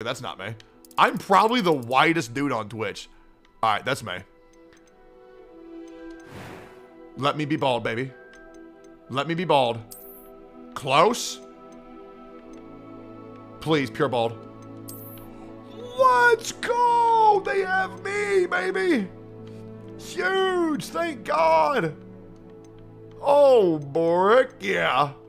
That's not me. I'm probably the whitest dude on Twitch. All right, that's me. Let me be bald, baby. Let me be bald. Close. Please, pure bald. Let's go! They have me, baby! Huge! Thank God! Oh, Boric, yeah.